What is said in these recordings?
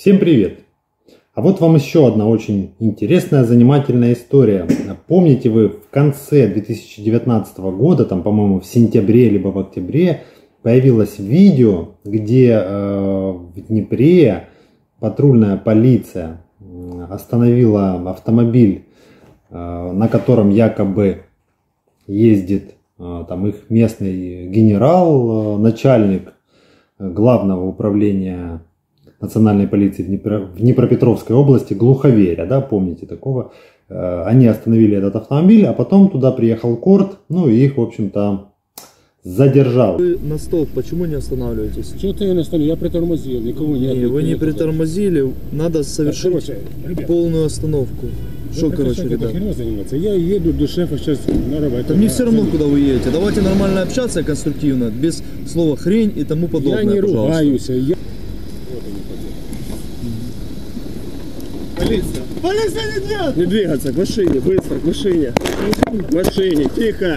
Всем привет! А вот вам еще одна очень интересная, занимательная история. Помните, вы в конце 2019 года, там, по-моему, в сентябре либо в октябре, появилось видео, где в Днепре патрульная полиция остановила автомобиль, на котором якобы ездит там их местный генерал, начальник главного управления национальной полиции в Днепропетровской области Глуховеря, да, помните такого? Они остановили этот автомобиль, а потом туда приехал Корт, ну и их, в общем-то, задержал. Вы на столб почему не останавливаетесь? Что-то я на столе, я притормозил, никого нет. Не, вы не притормозили, надо совершить полную остановку. Что, короче, ребят? Я еду до шефа сейчас на работу. Мне все равно, куда вы едете. Давайте нормально общаться, конструктивно, без слова хрень и тому подобное. Я не пожалуйста. ругаюсь. Полиция! Полиция, не делать! Не двигаться, к машине, быстро, к машине. К машине, тихо!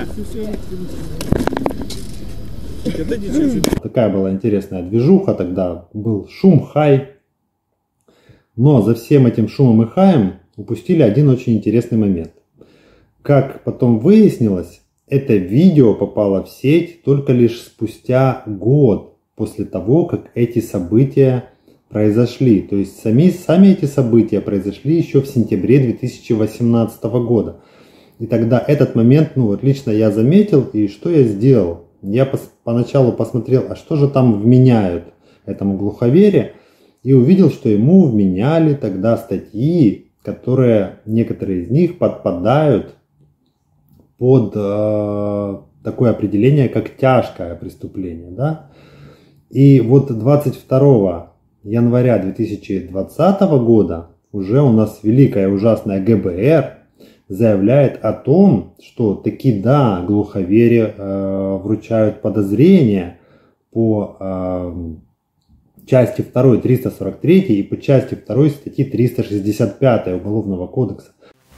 Такая была интересная движуха, тогда был шум, хай. Но за всем этим шумом и хаем упустили один очень интересный момент. Как потом выяснилось, это видео попало в сеть только лишь спустя год после того, как эти события произошли. То есть сами эти события произошли еще в сентябре 2018 года. И тогда этот момент, ну вот лично я заметил, и что я сделал? Я поначалу посмотрел, а что же там вменяют этому Глуховере, и увидел, что ему вменяли тогда статьи, которые, некоторые из них подпадают под такое определение, как тяжкое преступление. Да? И вот 22 января 2020 года уже у нас великая ужасная ГБР заявляет о том, что таки да, Глуховере вручают подозрения по части 2 343 и по части 2 статьи 365 Уголовного кодекса.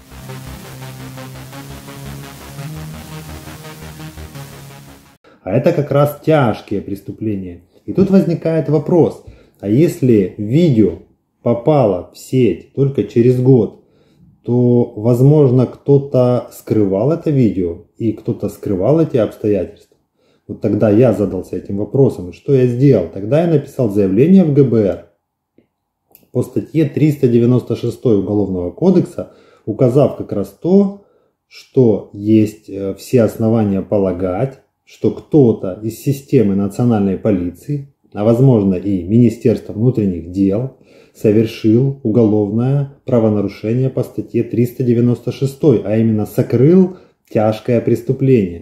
А это как раз тяжкие преступления. И тут возникает вопрос, а если видео попало в сеть только через год, то, возможно, кто-то скрывал это видео и кто-то скрывал эти обстоятельства. Вот тогда я задался этим вопросом, и что я сделал? Тогда я написал заявление в ГБР по статье 396 Уголовного кодекса, указав как раз то, что есть все основания полагать, что кто-то из системы национальной полиции, а возможно и Министерства внутренних дел, совершил уголовное правонарушение по статье 396, а именно сокрыл тяжкое преступление.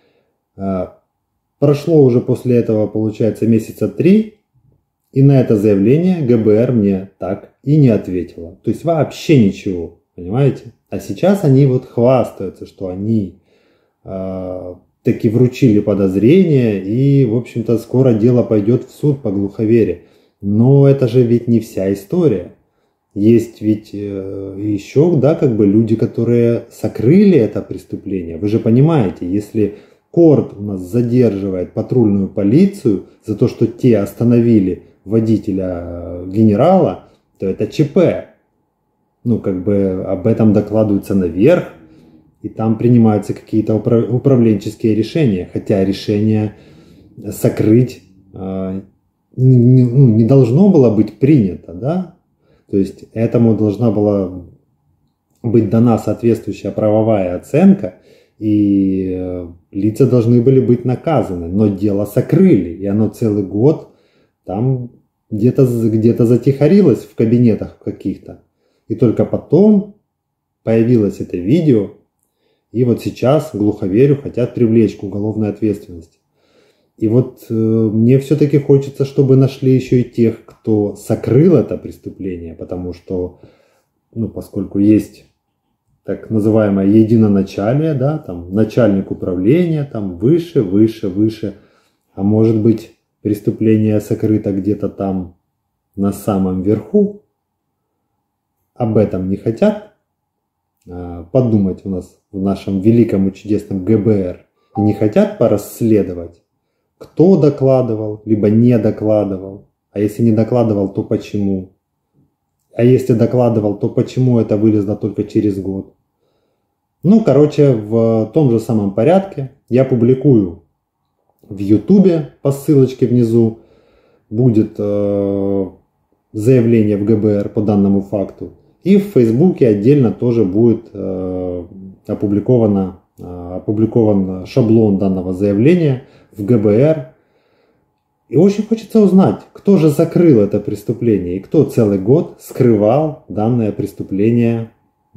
Прошло уже после этого, получается, месяца 3, и на это заявление ГБР мне так и не ответило. То есть вообще ничего, понимаете? А сейчас они вот хвастаются, что они таки вручили подозрение, и, в общем-то, скоро дело пойдет в суд по Глуховере. Но это же ведь не вся история. Есть ведь еще, да, как бы люди, которые сокрыли это преступление. Вы же понимаете, если Корт у нас задерживает патрульную полицию за то, что те остановили водителя генерала, то это ЧП. Ну, как бы об этом докладывается наверх, и там принимаются какие-то управленческие решения. Хотя решение сокрыть не должно было быть принято, да? То есть этому должна была быть дана соответствующая правовая оценка, и лица должны были быть наказаны, но дело сокрыли, и оно целый год там где-то затихарилось в кабинетах каких-то. И только потом появилось это видео, и вот сейчас Глуховерю хотят привлечь к уголовной ответственности. И вот мне все-таки хочется, чтобы нашли еще и тех, кто сокрыл это преступление, потому что, ну, поскольку есть так называемое единоначалие, да, там начальник управления, там выше, а может быть преступление сокрыто где-то там на самом верху, об этом не хотят подумать у нас в нашем великом и чудесном ГБР, и не хотят порасследовать, кто докладывал, либо не докладывал, а если не докладывал, то почему. А если докладывал, то почему это вылезло только через год? Ну, короче, в том же самом порядке я публикую в Ютубе по ссылочке внизу. Будет заявление в ГБР по данному факту. И в Фейсбуке отдельно тоже будет опубликован шаблон данного заявления в ГБР. И очень хочется узнать, кто же закрыл это преступление и кто целый год скрывал данное преступление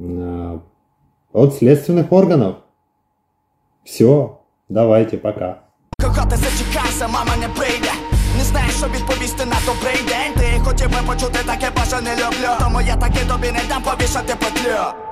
от следственных органов. Все, давайте, пока. Мама не прийде, не знаєш, що відповісти на добрий день. Ти хотів би почути таке, боже, не люблю. Тому я таки тобі не дам повішати петлю.